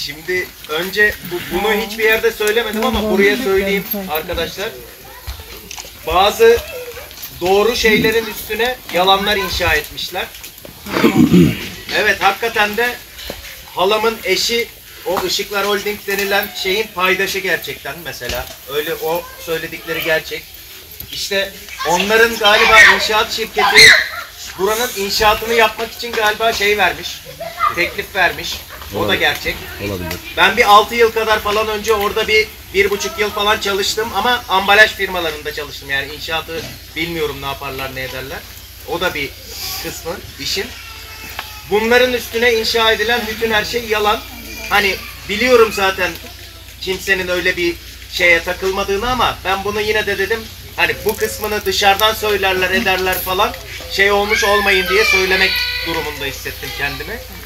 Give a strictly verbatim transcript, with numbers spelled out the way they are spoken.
Şimdi önce bu, bunu hiçbir yerde söylemedim ama buraya söyleyeyim arkadaşlar. Bazı doğru şeylerin üstüne yalanlar inşa etmişler. Evet, hakikaten de halamın eşi o Işıklar Holding denilen şeyin paydaşı gerçekten mesela. Öyle, o söyledikleri gerçek. İşte onların galiba inşaat şirketi buranın inşaatını yapmak için galiba şey vermiş. Teklif vermiş. O da gerçek. Olabilir. Ben bir altı yıl kadar falan önce orada bir bir buçuk yıl falan çalıştım ama ambalaj firmalarında çalıştım. Yani inşaatı bilmiyorum ne yaparlar ne ederler. O da bir kısmı işin. Bunların üstüne inşa edilen bütün her şey yalan. Hani biliyorum zaten kimsenin öyle bir şeye takılmadığını ama ben bunu yine de dedim. Hani bu kısmını dışarıdan söylerler ederler falan şey olmuş olmayın diye söylemek durumunda hissettim kendimi.